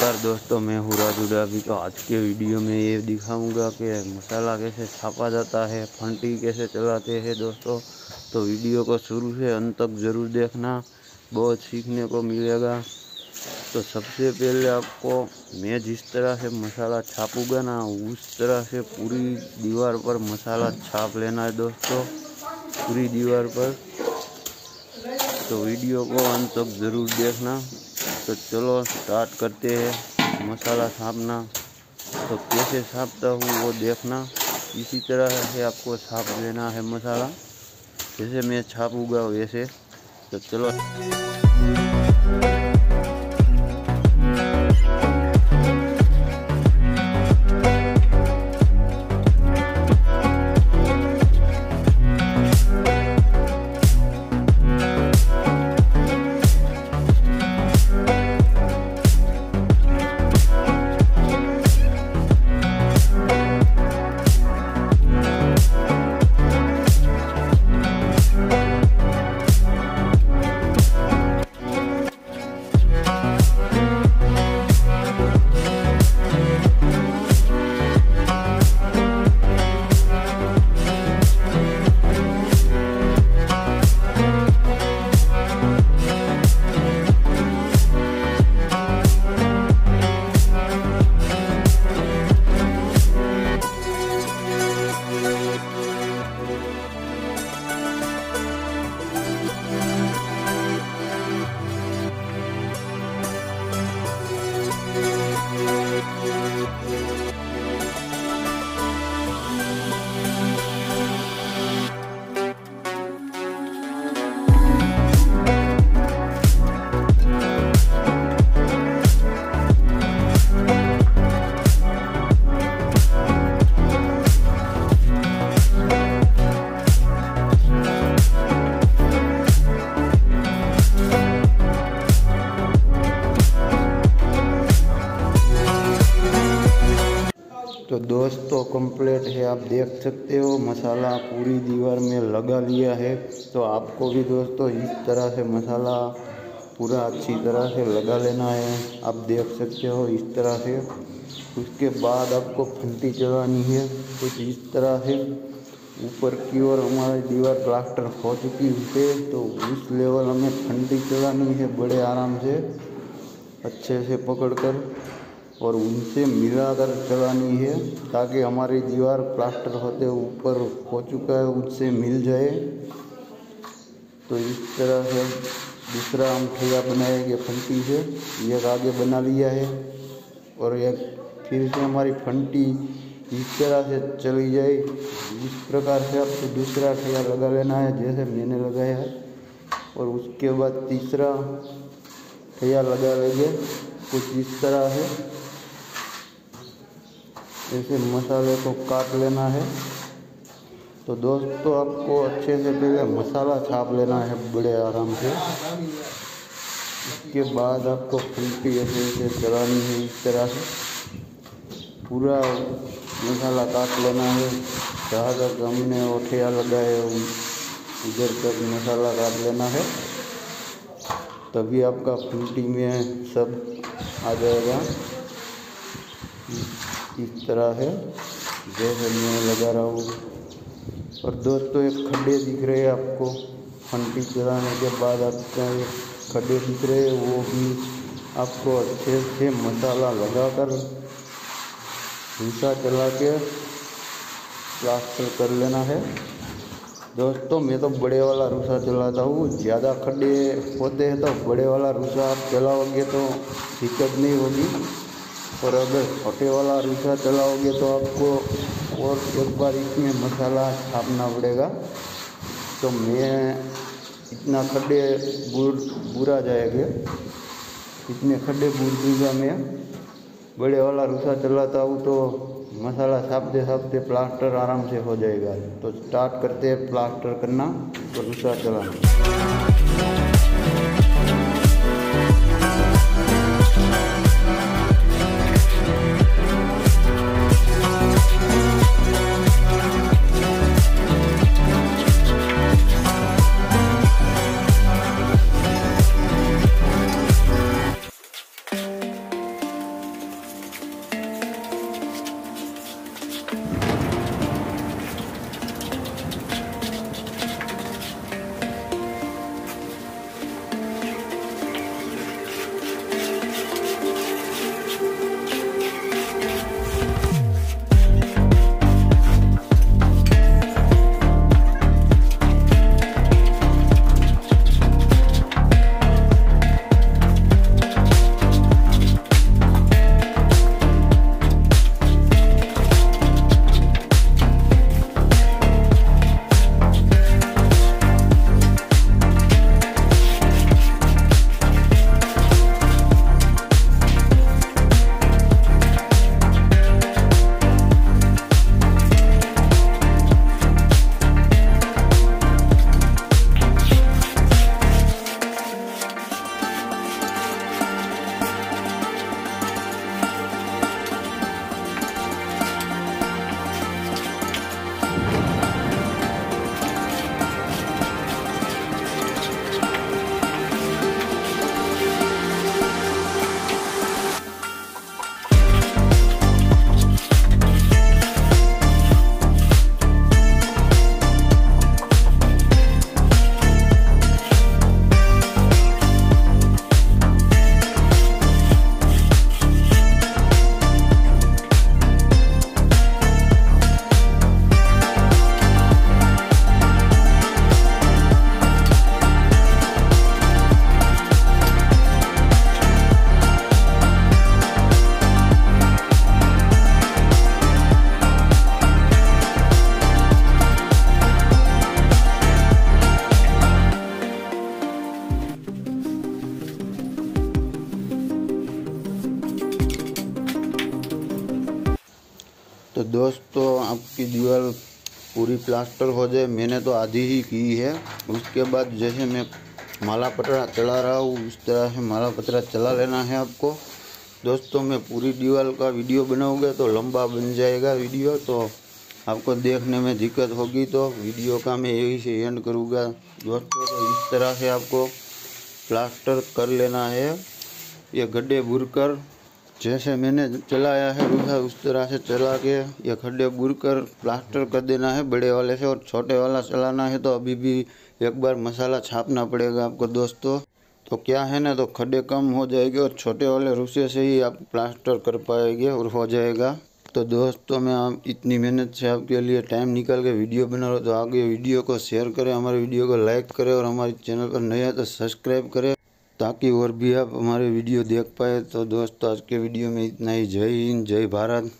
नमस्कार दोस्तों, मैं हूँ राजू डाबी। तो आज के वीडियो में ये दिखाऊंगा कि मसाला कैसे छापा जाता है, फंटी कैसे चलाते हैं दोस्तों। तो वीडियो को शुरू से अंत तक ज़रूर देखना, बहुत सीखने को मिलेगा। तो सबसे पहले आपको मैं जिस तरह से मसाला छापूंगा ना, उस तरह से पूरी दीवार पर मसाला छाप लेना है दोस्तों, पूरी दीवार पर। तो वीडियो को अंत तक ज़रूर देखना। तो चलो स्टार्ट करते हैं मसाला छापना। तो कैसे छापता हूँ वो देखना। इसी तरह से आपको छाप लेना है मसाला, जैसे मैं छापूंगा वैसे। तो चलो तो दोस्तों कंप्लीट है, आप देख सकते हो मसाला पूरी दीवार में लगा लिया है। तो आपको भी दोस्तों इस तरह से मसाला पूरा अच्छी तरह से लगा लेना है। आप देख सकते हो इस तरह से। उसके बाद आपको फंटी चलानी है कुछ इस तरह से। ऊपर की ओर हमारी दीवार प्लास्टर हो चुकी है, तो उस लेवल हमें फंटी चलानी है बड़े आराम से, अच्छे से पकड़कर और उनसे मिलाकर चलानी है, ताकि हमारी दीवार प्लास्टर होते ऊपर हो चुका है उससे मिल जाए। तो इस तरह से दूसरा हम ठैया बनाएंगे फंटी से। एक आगे बना लिया है और एक फिर से हमारी फंटी इस तरह से चली जाए। इस प्रकार से आपको दूसरा ठैया लगा लेना है जैसे मैंने लगाया है। और उसके बाद तीसरा ठैया लगा लेंगे कुछ इस तरह से। ऐसे मसाले को काट लेना है। तो दोस्तों आपको अच्छे से पहले मसाला छाप लेना है बड़े आराम से। इसके बाद आपको फंटी ऐसे चलानी है इस तरह से। पूरा मसाला काट लेना है जहाँ तक हमने ओठिया लगाए उधर तक मसाला काट लेना है, तभी आपका फंटी में सब आ जाएगा इस तरह है जैसे मैं लगा रहा हूँ। और दोस्तों एक खड्डे दिख रहे हैं आपको, फंटी चलाने के बाद आपका एक खड्डे दिख रहे हैं, वो भी आपको अच्छे से मसाला लगाकर भूसा चला के प्लास्टर कर लेना है। दोस्तों मैं तो बड़े वाला रूसा चलाता हूँ, ज़्यादा खड्डे होते हैं तो बड़े वाला रूसा आप चलाओगे तो दिक्कत नहीं होगी। और अगर छोटे वाला रूसा चलाओगे तो आपको और एक बार इसमें मसाला छापना पड़ेगा। तो मैं इतना खड्डे बुरा जाएंगे, इतने खड्डे बूर दूँगा मैं। बड़े वाला रूसा चलाता हूँ तो मसाला छापते छापते प्लास्टर आराम से हो जाएगा। तो स्टार्ट करते हैं प्लास्टर करना और रूसा चलाना। तो दोस्तों आपकी दीवार पूरी प्लास्टर हो जाए, मैंने तो आधी ही की है। उसके बाद जैसे मैं माला पतरा चला रहा हूँ उस तरह से माला पतरा चला लेना है आपको। दोस्तों मैं पूरी दीवार का वीडियो बनाऊंगा तो लंबा बन जाएगा वीडियो, तो आपको देखने में दिक्कत होगी, तो वीडियो का मैं यही से एंड करूँगा दोस्तों। तो इस तरह से आपको प्लास्टर कर लेना है, ये गड्ढे बुरकर जैसे मैंने चलाया है उस तरह से चला के ये खड्डे बुरकर प्लास्टर कर देना है बड़े वाले से। और छोटे वाला चलाना है तो अभी भी एक बार मसाला छापना पड़ेगा आपको दोस्तों। तो क्या है ना, तो खड्डे कम हो जाएंगे और छोटे वाले रुसे से ही आप प्लास्टर कर पाएंगे और हो जाएगा। तो दोस्तों मैं आप इतनी मेहनत से आपके लिए टाइम निकाल के वीडियो बना रहा हूँ, तो आगे वीडियो को शेयर करें, हमारे वीडियो को लाइक करें और हमारे चैनल पर नया है तो सब्सक्राइब करें ताकि और भी आप हमारे वीडियो देख पाए। तो दोस्तों आज के वीडियो में इतना ही। जय हिंद, जय भारत।